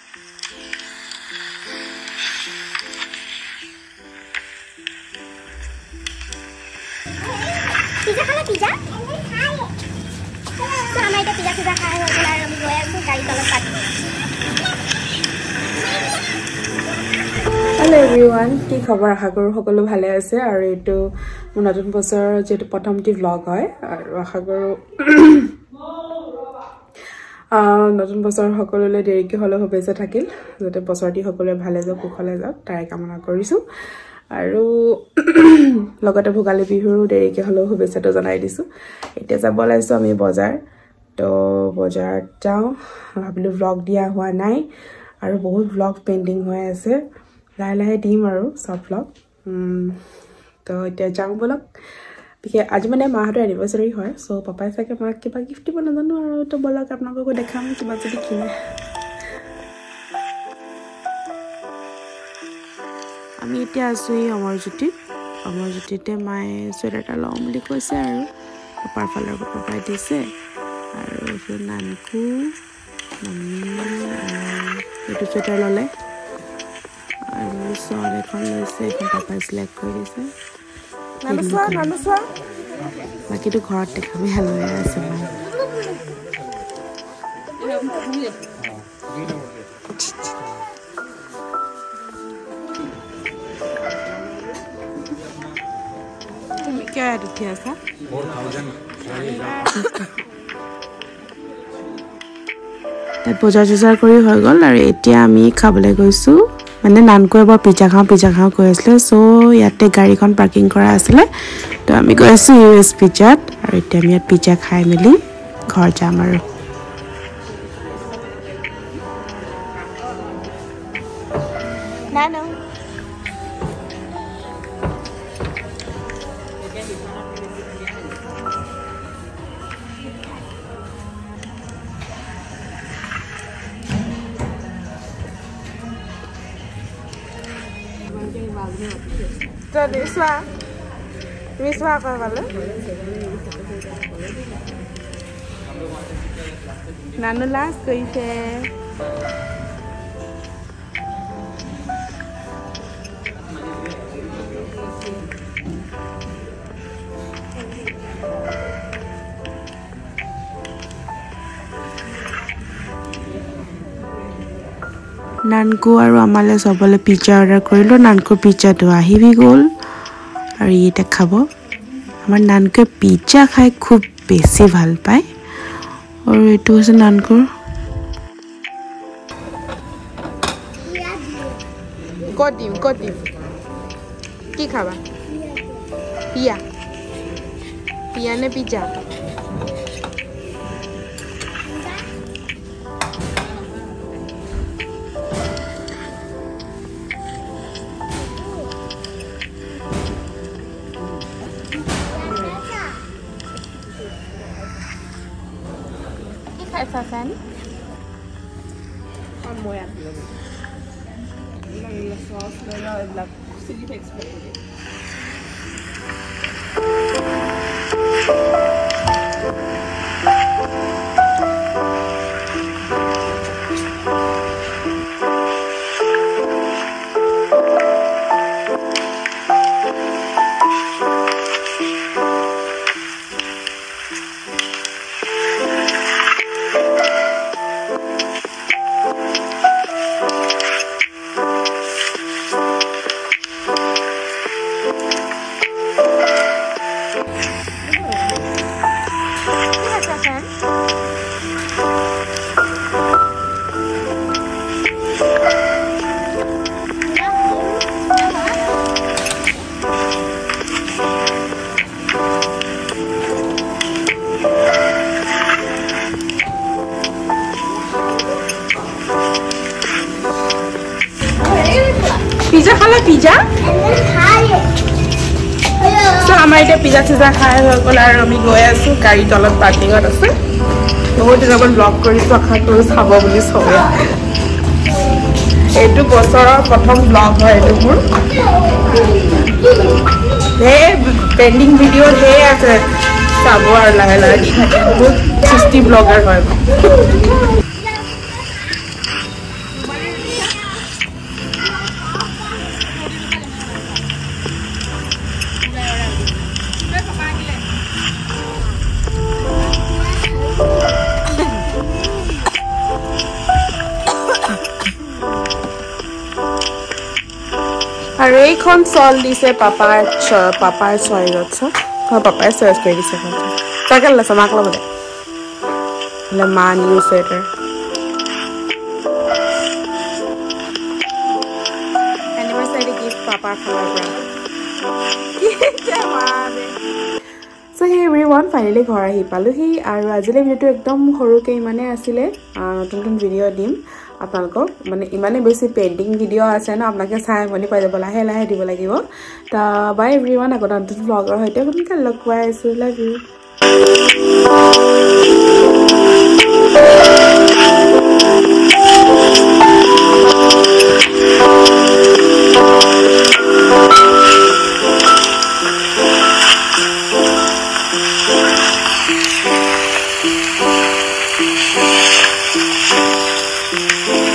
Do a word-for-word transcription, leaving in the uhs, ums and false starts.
Pizza खाना pizza तो हमारे इधर पिज्जा पिज्जा खाए हो गया हम गए तो गाड़ी तलब पाती हेलो एवरीवन की खबर आशा करू সকলো ভালে আছে আৰু এটো নতুন বছৰ যেটো প্ৰথমটি vlog হয় আৰু আশা কৰো আ নতুন বছৰ সকলোলে দেৰিকে হলো হবেছে থাকিল যেতে বছৰটি সকলোলে ভালে যাওক কুশলে যাওক তাই কামনা কৰিছো আৰু লগতে ভোগালী বিহুৰ দেৰিকে হলো হবেছেটো জনাই দিছো এতিয়া যাব লাইছো আমি বজাৰ তো বজাৰ যাও ভাবিলো vlog দিয়া হোৱা নাই আৰু বহুত vlog পেন্ডিং হৈ আছে লাই লাই দিম আৰু সব vlog তো এতিয়া যাও বলক বিকে আজি মানে মাহতৰ এনিভাৰ্সাৰি হয় সো পাপাই সাকে মাক কিবা গিফট দিব নাজানো আৰু তো বলক আপোনালোকক দেখাম কিবা যদি কিনে আমি এতিয়া আছো অমৰজ্যোতি অমৰজ্যোতিতে মাই সোয়েটাৰটা লম বুলি কৈছে আৰু পাপাৰ ফালৰ পাপাই দিছে আৰু নানকু এইটো সোয়েটাৰ ললে আৰু সল এখন লৈছে এখন পাপাই সিলেক্ট কৰি দিছে নানুসা নানুসা বাকিটো ঘৰত দেখাবি হালৱে আছে মই তুমি কি আইটো কি আছে four thousand তে বজাৰ জজাৰ কৰি হৈ গল আৰু এতিয়া আমি খাবলৈ গৈছো মানে নানকো এবাৰ পিজ্জা খাও পিজ্জা খাও কৈ আছিল সো ইয়াতে গাড়ীখন পাৰ্কিং কৰা আছিল তো আমি গৈ আছো ইউএছ পিজ্জাত আৰু এতিয়া আমি ইয়াত পিজ্জা খাই মেলি ঘৰ যাম আৰু নানো তো দিছৱা মিছৱা কৰবালে নানু লাজ কইছে নানকু আৰু আমালে সবলে পিজ্জা অৰ্ডাৰ কৰিলো নানকু পিজ্জাটো আহিবি গল আৰু এটা খাব আমাৰ নানকু পিজ্জা খাই খুব বেছি ভাল পায় আৰু এটো আছে নানকু কদিম কদিম কি খাবা পিয়া পিয়া নে pizza Sasan on moya la sauce la la chili flakes pizza खाला पिज्जा सो हमारे इधर पिज्जा पिज्जा खाए हो गल और আমি গৈ আছো গাড়ী তলত পাৰ্কিংত আছে বহুত দিনৰ পৰা ব্লগ কৰিছো আশা কৰো চাব বুলি সবে এইটো বছৰৰ প্ৰথম ব্লগ হয় এইটো মোৰ হে পেন্ডিং ভিডিও হে আছে চাব আৰু লাহে লাহে দি থাকে বহুত সৃষ্টি ব্লগাৰ হয় আৰু এইখন চল দিছে পাপাৰ পাপাৰ চইজত চ পাপাই চইজ কৰি দিছে তাকে লৈছে মাক লগতে মা নিউ চুৱেটাৰ এনিভাৰ্চাৰী গিফ্ট পাপাৰ ফালৰ পৰা So hey everyone, finally ঘৰ আহি পালোহি আৰু আজিলে ভিডিওটো একদম সৰুকে ইমানে আছিলে নতুন নতুন ভিডিও দিম আপোনালোকক মানে ইমানে বেছি পেইন্টিং ভিডিও আছে না আপোনালোকে চাই মনি পাই যাব লাহে লাহে দিব লাগিব তা বাই এভৰিৱান আগত নতুন vlogৰ হৈতে সোনকালে লগ পাই আছো love you We'll be right back.